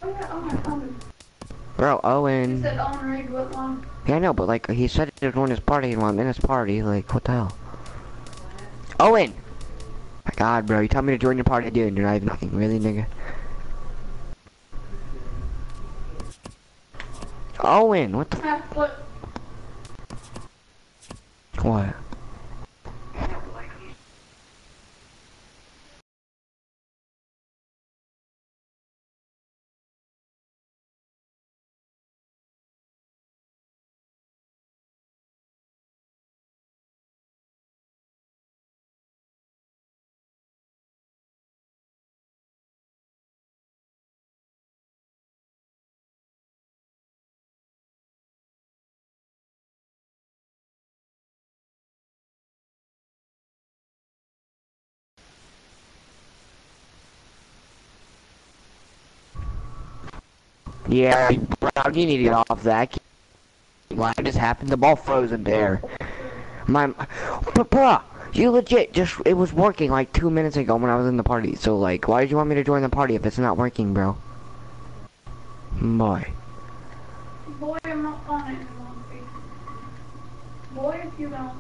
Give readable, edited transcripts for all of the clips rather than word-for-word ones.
Bro, Owen. He said Owen Reed what one? Yeah, I know, but like he said he was doing his party while I'm in his party. Like, what the hell? Owen! My God, bro, you tell me to join your party, dude, and you're not even looking. Really, nigga? Owen, what the? What? What? Yeah, bro, you need to get off that. What just happened? The ball froze in there. But bruh, you legit it was working like 2 minutes ago when I was in the party. So like, why did you want me to join the party if it's not working, bro? Boy. Boy, I'm not on it anymore. Boy, if you don't.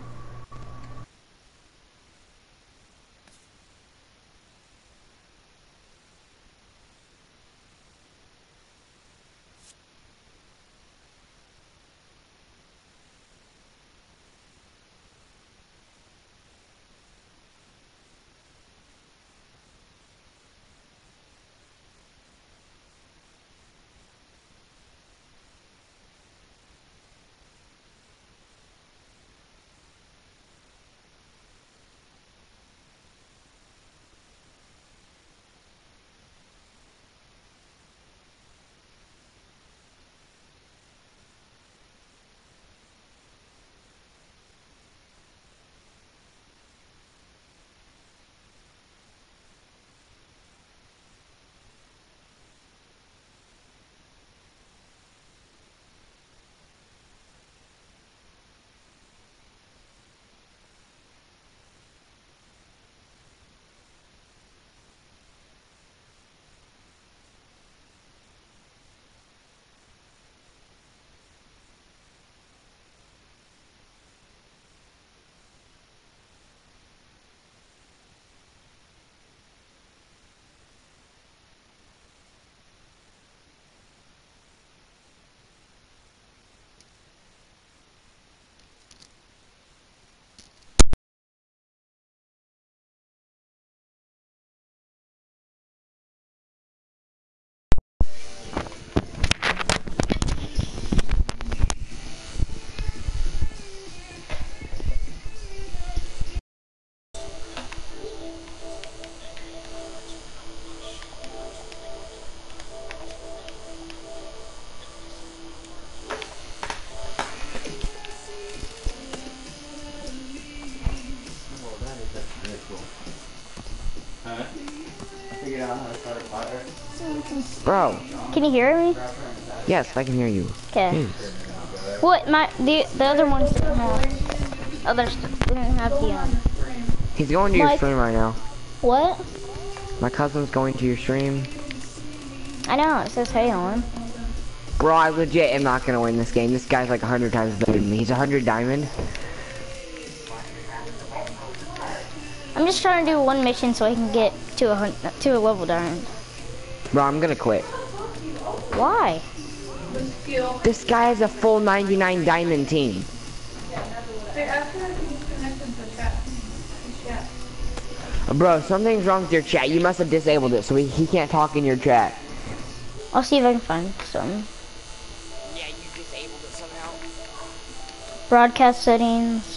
Bro. Can you hear me? Yes, I can hear you. Okay. What the other ones didn't have. Others didn't have the He's going to your Mike. stream right now. What? My cousin's going to your stream. I know, it says hey on. Bro, I legit am not gonna win this game. This guy's like 100 times better than me. He's 100 diamond. I'm just trying to do one mission so I can get to a level diamond. Bro, I'm gonna quit. Why? This guy has a full 99 diamond team. Bro, something's wrong with your chat. You must have disabled it so he can't talk in your chat. I'll see if I can find some. Yeah, you disabled it somehow. Broadcast settings.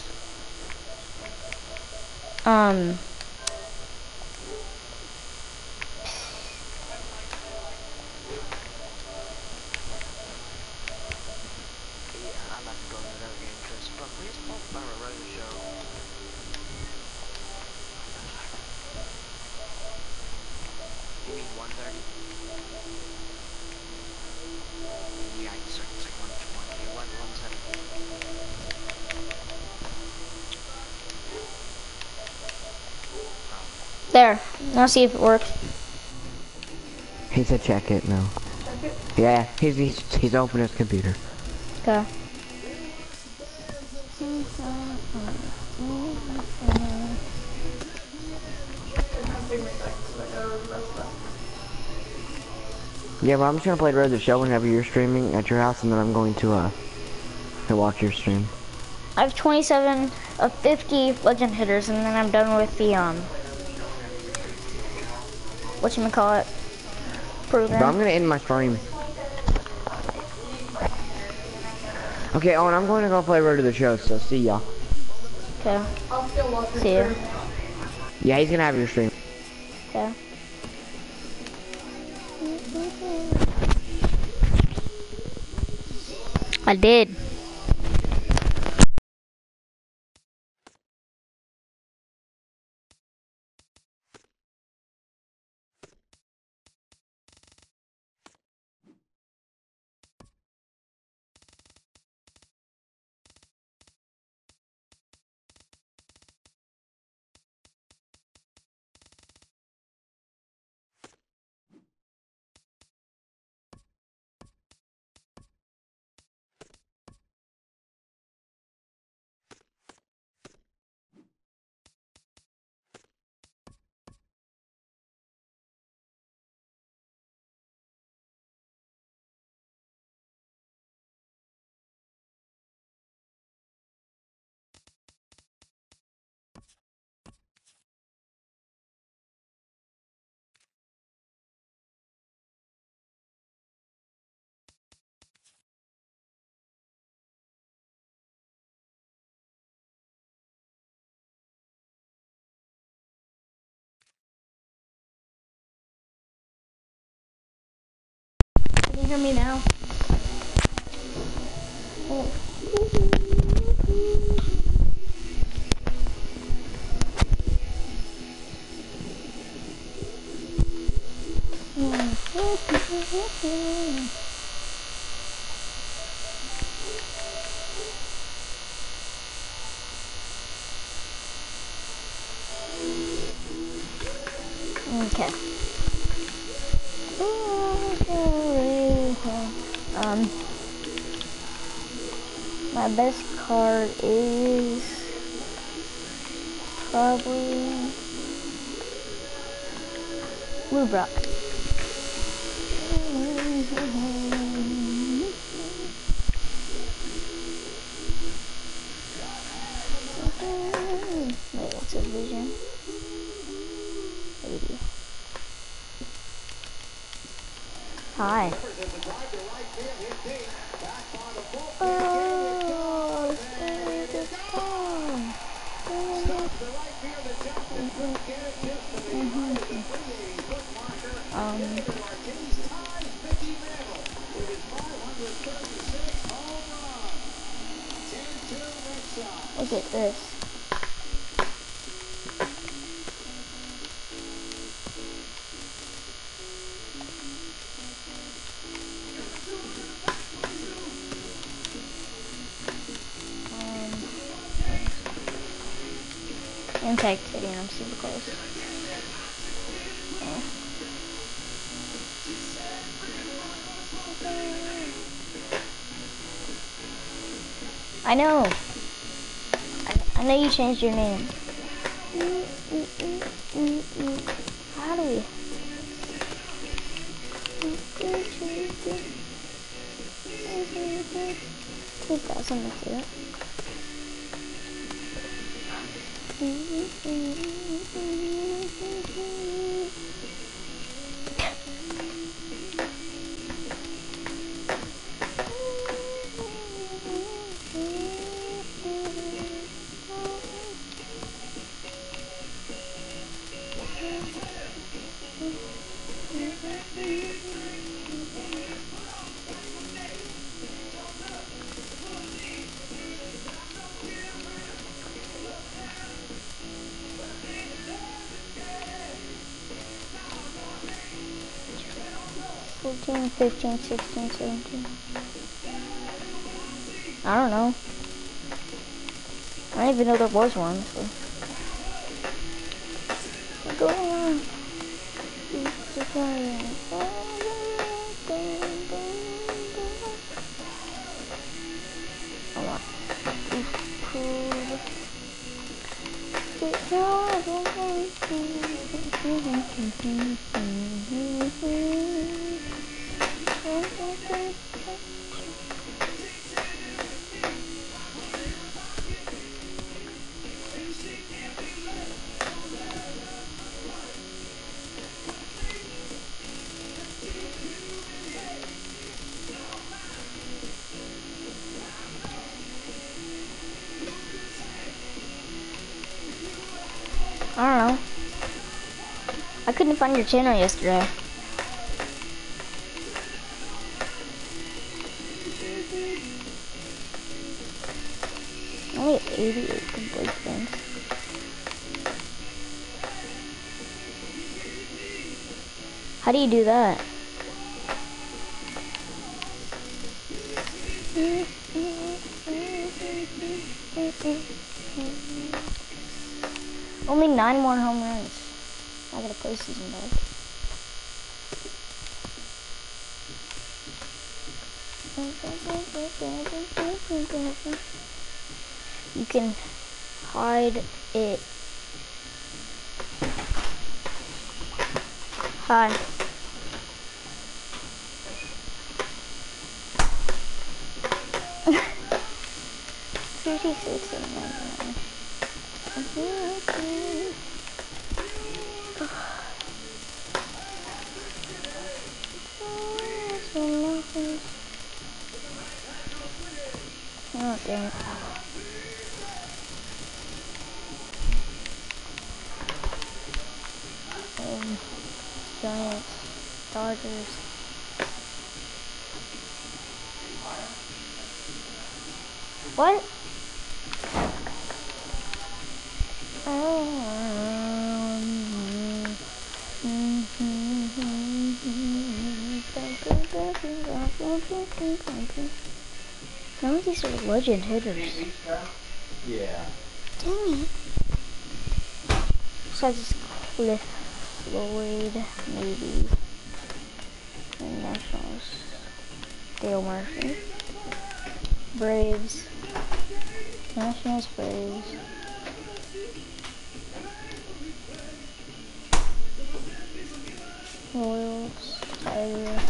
There. Now see if it works. He said check it now. Yeah, he's opened his computer. Okay. Yeah, but I'm just gonna play Road to the Show whenever you're streaming at your house, and then I'm going to watch your stream. I have 27 of 50 legend hitters, and then I'm done with the whatchamacallit But I'm program. gonna end my stream. Okay, Owen, I'm going to go play Road to the Show, so see y'all. Okay. I'll still watch your See ya. stream. Yeah, he's gonna have your stream. Okay. I did. Can you hear me now? Okay. My best card is probably Blue Brock. Wait, what's a vision? 80. Hi. Oh, look at this. Impact hitting, I'm super close. I know. I know you changed your name. How do we? Take that, something to it. Fourteen, 15, 16, 17. I don't know. I didn't even know there was one. So. Go on. I don't know. I couldn't find your channel yesterday. Only 88 complete things. How do you do that? Only 9 more home runs. I got a postseason bag. You can hide it. Hi. $36 and $99. Oh, dang it. Giants, Dodgers. What? None of these are legend hitters. Yeah. Dang it. Besides Cliff Floyd, maybe. And Nationals. Dale Murphy. Braves. Nationals, Braves. Royals, Tigers.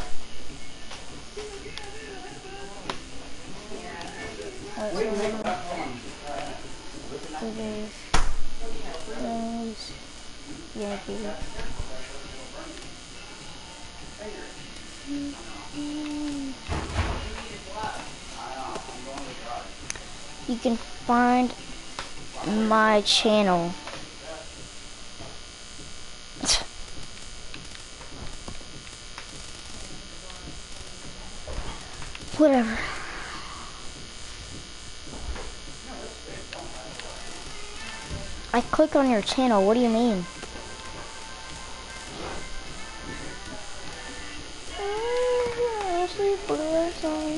Phillies, Rams, Yankees. You can find my channel. Whatever. I click on your channel. What do you mean? Ashley Blue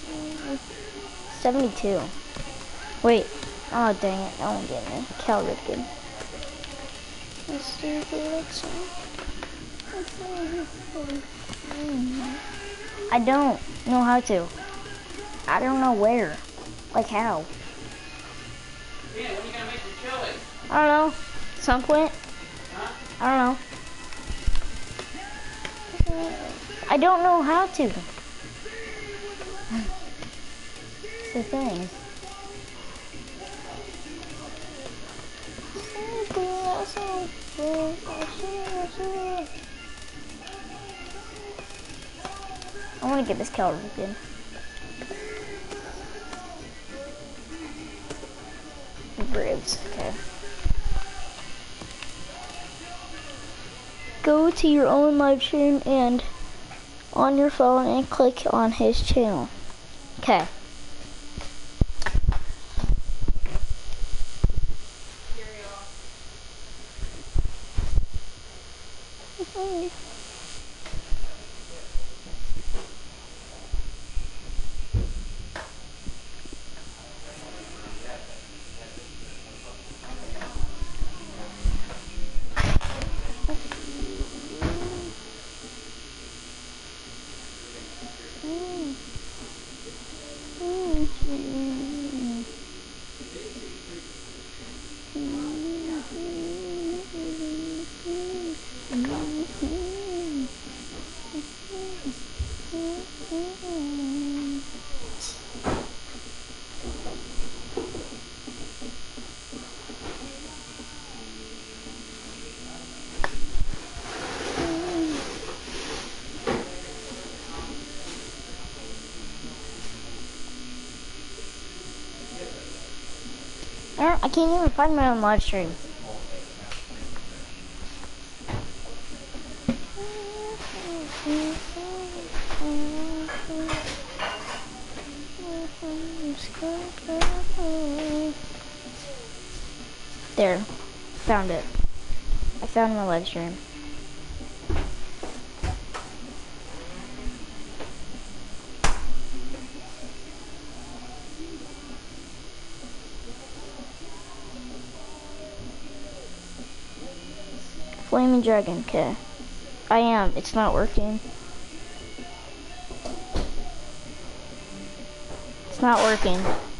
72. Wait. Oh dang it! That won't get me. Cal Ripken. I don't know how to. I don't know where. Like how. Yeah, when are you gonna make your chili? I don't know. Some point. Huh? I don't know. I don't know how to. It's the thing. I want to get this Cal Ripken. Braves, okay. Go to your own live stream and on your phone and click on his channel. Okay. I can't even find my own live stream. There, found it. I found my live stream. Flaming Dragon, okay. I am, it's not working. It's not working.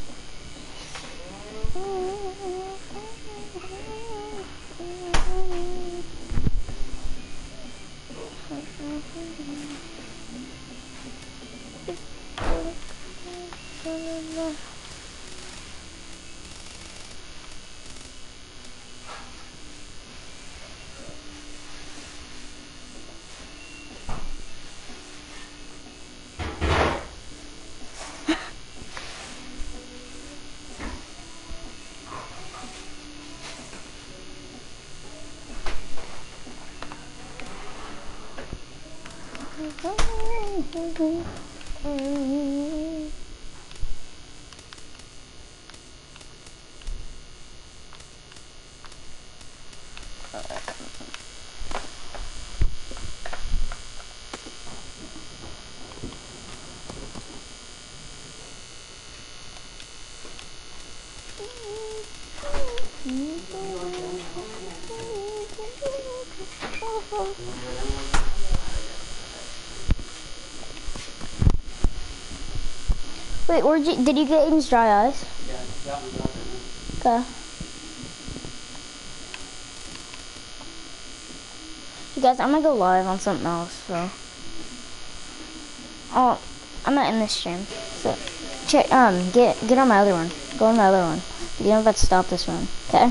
Wait, did you get Aiden's dry eyes? Yeah, that was on Okay. it. You guys, I'm gonna go live on something else, so. Oh, I'm not in this stream. So, check, get on my other one. Go on my other one. You're about to stop this one, okay?